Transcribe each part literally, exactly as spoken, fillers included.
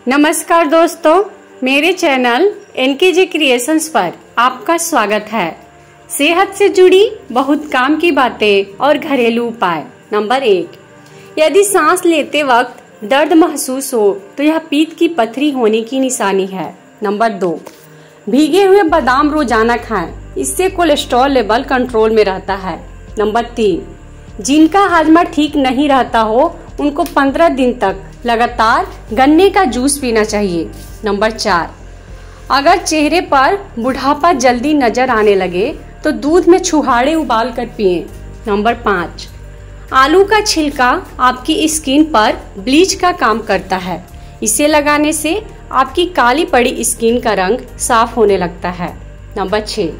नमस्कार दोस्तों, मेरे चैनल एनकेजे क्रिएशंस पर आपका स्वागत है। सेहत से जुड़ी बहुत काम की बातें और घरेलू उपाय। नंबर एक, यदि सांस लेते वक्त दर्द महसूस हो तो यह पीत की पथरी होने की निशानी है। नंबर दो, भीगे हुए बादाम रोजाना खाएं, इससे कोलेस्ट्रॉल लेवल कंट्रोल में रहता है। नंबर तीन, जिनका हाजमा ठीक नहीं रहता हो उनको पंद्रह दिन तक लगातार गन्ने का जूस पीना चाहिए। नंबर चार, अगर चेहरे पर बुढ़ापा जल्दी नजर आने लगे तो दूध में छुहाड़े उबाल कर पिएं। नंबर पाँच, आलू का छिलका आपकी स्किन पर ब्लीच का काम करता है। इसे लगाने से आपकी काली पड़ी स्किन का रंग साफ होने लगता है। नंबर छः,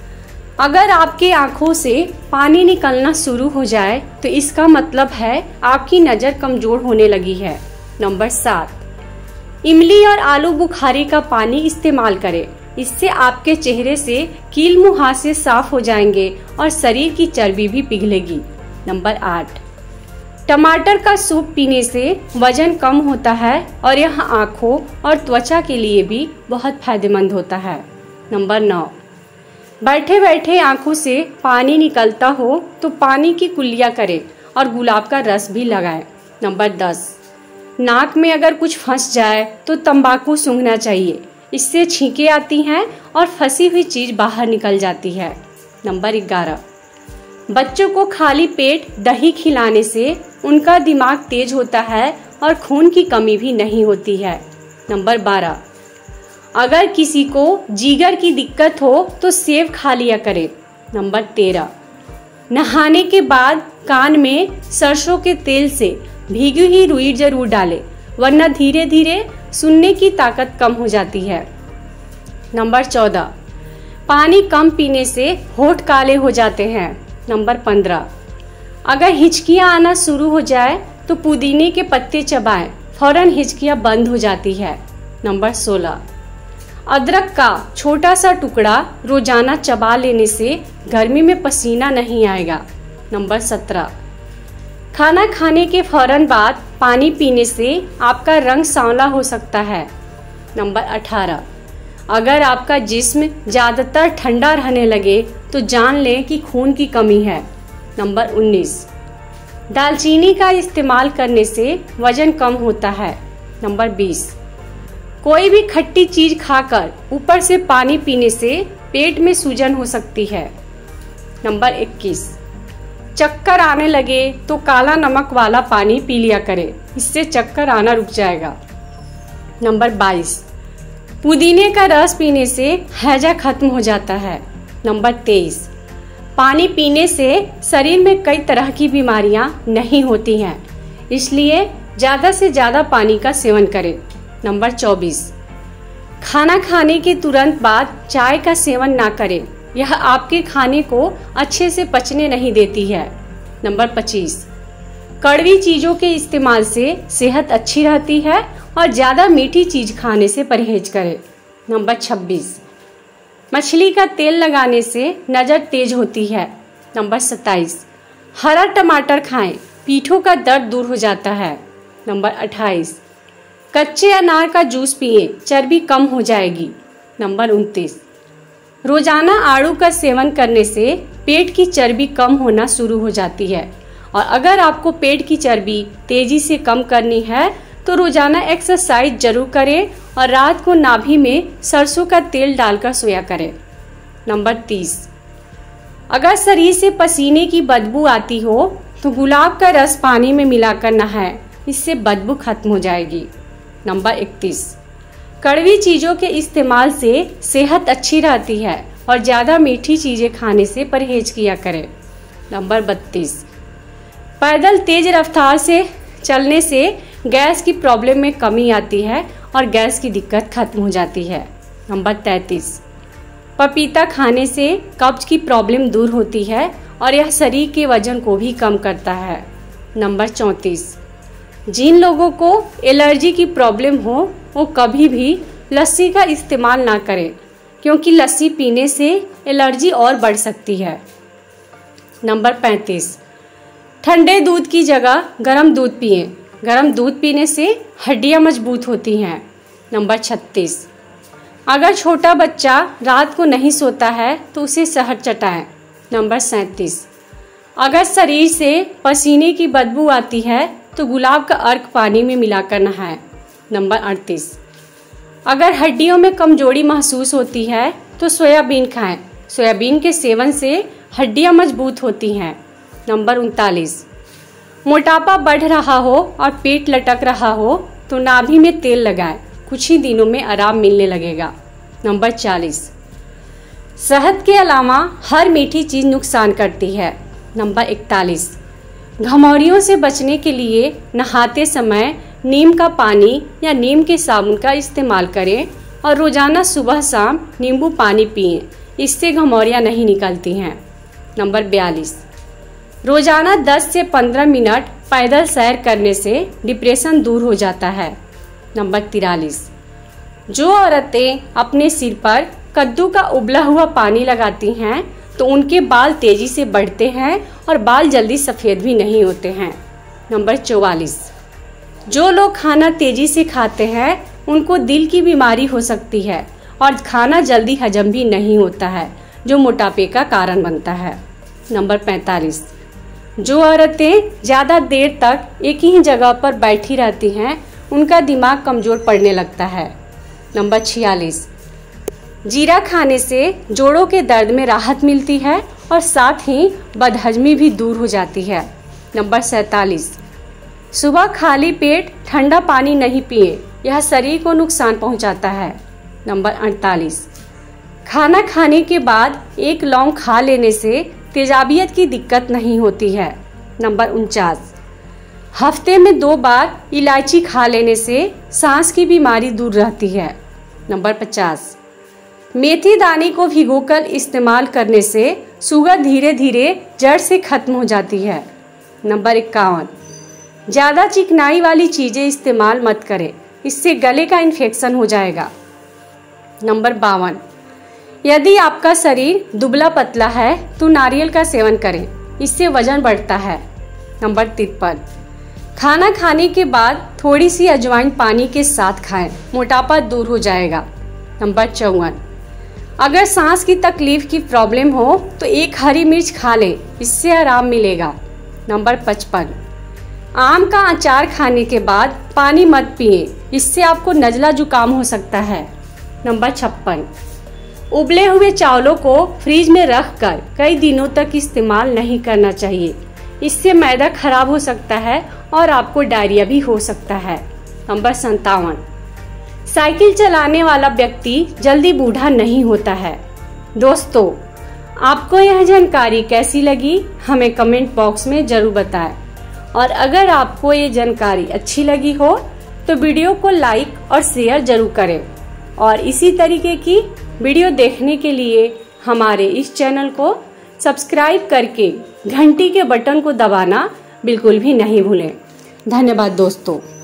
अगर आपके आंखों से पानी निकलना शुरू हो जाए तो इसका मतलब है आपकी नज़र कमजोर होने लगी है। नंबर सात, इमली और आलू बुखारी का पानी इस्तेमाल करें, इससे आपके चेहरे से कील मुहासे साफ हो जाएंगे और शरीर की चर्बी भी पिघलेगी। नंबर आठ, टमाटर का सूप पीने से वजन कम होता है और यह आँखों और त्वचा के लिए भी बहुत फायदेमंद होता है। नंबर नौ, बैठे बैठे आंखों से पानी निकलता हो तो पानी की कुल्लियाँ करें और गुलाब का रस भी लगाएं। नंबर दस, नाक में अगर कुछ फंस जाए तो तंबाकू सूंघना चाहिए, इससे छींकें आती हैं और फंसी हुई चीज बाहर निकल जाती है। नंबर ग्यारह, बच्चों को खाली पेट दही खिलाने से उनका दिमाग तेज होता है और खून की कमी भी नहीं होती है। नंबर बारह, अगर किसी को जिगर की दिक्कत हो तो सेब खा लिया करें। नंबर तेरह, नहाने के बाद कान में सरसों के तेल से भीगी हुई रुई जरूर डालें, वरना धीरे धीरे सुनने की ताकत कम हो जाती है। नंबर चौदह, पानी कम पीने से होठ काले हो जाते हैं। नंबर पंद्रह, अगर हिचकियां आना शुरू हो जाए तो पुदीने के पत्ते चबाएं, फौरन हिचकियां बंद हो जाती है। नंबर सोलह, अदरक का छोटा सा टुकड़ा रोजाना चबा लेने से गर्मी में पसीना नहीं आएगा। नंबर सत्रह, खाना खाने के फौरन बाद पानी पीने से आपका रंग सांवला हो सकता है। नंबर अठारह, अगर आपका जिस्म ज़्यादातर ठंडा रहने लगे तो जान लें कि खून की कमी है। नंबर उन्नीस, दालचीनी का इस्तेमाल करने से वजन कम होता है। नंबर बीस, कोई भी खट्टी चीज खाकर ऊपर से पानी पीने से पेट में सूजन हो सकती है। नंबर इक्कीस, चक्कर आने लगे तो काला नमक वाला पानी पी लिया करें, इससे चक्कर आना रुक जाएगा। नंबर बाईस, पुदीने का रस पीने से हैजा खत्म हो जाता है। नंबर तेईस, पानी पीने से शरीर में कई तरह की बीमारियां नहीं होती हैं, इसलिए ज्यादा से ज्यादा पानी का सेवन करें। नंबर चौबीस, खाना खाने के तुरंत बाद चाय का सेवन ना करें, यह आपके खाने को अच्छे से पचने नहीं देती है। नंबर पच्चीस, कड़वी चीजों के इस्तेमाल से सेहत अच्छी रहती है और ज्यादा मीठी चीज खाने से परहेज करें। नंबर छब्बीस, मछली का तेल लगाने से नजर तेज होती है। नंबर सत्ताईस, हरा टमाटर खाएं, पीठों का दर्द दूर हो जाता है। नंबर अट्ठाईस, कच्चे अनार का जूस पिए, चर्बी कम हो जाएगी। नंबर उनतीस, रोजाना आड़ू का सेवन करने से पेट की चर्बी कम होना शुरू हो जाती है और अगर आपको पेट की चर्बी तेजी से कम करनी है तो रोजाना एक्सरसाइज जरूर करें और रात को नाभि में सरसों का तेल डालकर सोया करें। नंबर तीस, अगर शरीर से पसीने की बदबू आती हो तो गुलाब का रस पानी में मिलाकर नहाएं, इससे बदबू खत्म हो जाएगी। नंबर इकतीस, कड़वी चीज़ों के इस्तेमाल से सेहत अच्छी रहती है और ज़्यादा मीठी चीज़ें खाने से परहेज किया करें। नंबर बत्तीस, पैदल तेज रफ्तार से चलने से गैस की प्रॉब्लम में कमी आती है और गैस की दिक्कत खत्म हो जाती है। नंबर तैंतीस, पपीता खाने से कब्ज की प्रॉब्लम दूर होती है और यह शरीर के वजन को भी कम करता है। नंबर चौंतीस, जिन लोगों को एलर्जी की प्रॉब्लम हो वो कभी भी लस्सी का इस्तेमाल ना करें, क्योंकि लस्सी पीने से एलर्जी और बढ़ सकती है। नंबर पैंतीस, ठंडे दूध की जगह गर्म दूध पिएं। गर्म दूध पीने से हड्डियां मजबूत होती हैं नंबर छत्तीस, अगर छोटा बच्चा रात को नहीं सोता है तो उसे शहद चटाएं। नंबर सैंतीस, अगर शरीर से पसीने की बदबू आती है तो गुलाब का अर्क पानी में मिलाकर नहाएं। नंबर अड़तीस, अगर हड्डियों में कमजोरी महसूस होती है तो सोयाबीन खाएं। सोयाबीन के सेवन से हड्डियां मजबूत होती हैं। नंबर उनतालीस, मोटापा बढ़ रहा हो और पेट लटक रहा हो तो नाभि में तेल लगाएं, कुछ ही दिनों में आराम मिलने लगेगा। नंबर चालीस, शहद के अलावा हर मीठी चीज नुकसान करती है। नंबर इकतालीस, घमौरियों से बचने के लिए नहाते समय नीम का पानी या नीम के साबुन का इस्तेमाल करें और रोजाना सुबह शाम नींबू पानी पिएं, इससे घमौरियां नहीं निकलती हैं। नंबर बयालीस, रोजाना दस से पंद्रह मिनट पैदल सैर करने से डिप्रेशन दूर हो जाता है। नंबर तिरालीस, जो औरतें अपने सिर पर कद्दू का उबला हुआ पानी लगाती हैं तो उनके बाल तेजी से बढ़ते हैं और बाल जल्दी सफ़ेद भी नहीं होते हैं। नंबर चौवालीस, जो लोग खाना तेजी से खाते हैं उनको दिल की बीमारी हो सकती है और खाना जल्दी हजम भी नहीं होता है, जो मोटापे का कारण बनता है। नंबर पैंतालीस, जो औरतें ज़्यादा देर तक एक ही जगह पर बैठी रहती हैं उनका दिमाग कमज़ोर पड़ने लगता है। नंबर छियालीस, जीरा खाने से जोड़ों के दर्द में राहत मिलती है और साथ ही बदहजमी भी दूर हो जाती है। नंबर सैंतालीस, सुबह खाली पेट ठंडा पानी नहीं पिए, यह शरीर को नुकसान पहुंचाता है। नंबर अड़तालीस, खाना खाने के बाद एक लौंग खा लेने से तेजाबियत की दिक्कत नहीं होती है। नंबर उनचास, हफ्ते में दो बार इलायची खा लेने से सांस की बीमारी दूर रहती है। नंबर पचास, मेथी दाने को भिगोकर इस्तेमाल करने से शुगर धीरे धीरे जड़ से खत्म हो जाती है। नंबर इक्यावन, ज़्यादा चिकनाई वाली चीज़ें इस्तेमाल मत करें, इससे गले का इन्फेक्शन हो जाएगा। नंबर बावन, यदि आपका शरीर दुबला पतला है तो नारियल का सेवन करें, इससे वजन बढ़ता है। नंबर तिरपन, खाना खाने के बाद थोड़ी सी अजवाइन पानी के साथ खाएं, मोटापा दूर हो जाएगा। नंबर चौवन, अगर सांस की तकलीफ की प्रॉब्लम हो तो एक हरी मिर्च खा लें, इससे आराम मिलेगा। नंबर पचपन, आम का अचार खाने के बाद पानी मत पिए, इससे आपको नज़ला जुकाम हो सकता है। नंबर छप्पन, उबले हुए चावलों को फ्रिज में रखकर कई दिनों तक इस्तेमाल नहीं करना चाहिए, इससे मैदा खराब हो सकता है और आपको डायरिया भी हो सकता है। नंबर संतावन, साइकिल चलाने वाला व्यक्ति जल्दी बूढ़ा नहीं होता है। दोस्तों, आपको यह जानकारी कैसी लगी हमें कमेंट बॉक्स में जरूर बताएं और अगर आपको ये जानकारी अच्छी लगी हो तो वीडियो को लाइक और शेयर जरूर करें और इसी तरीके की वीडियो देखने के लिए हमारे इस चैनल को सब्सक्राइब करके घंटी के बटन को दबाना बिल्कुल भी नहीं भूलें। धन्यवाद दोस्तों।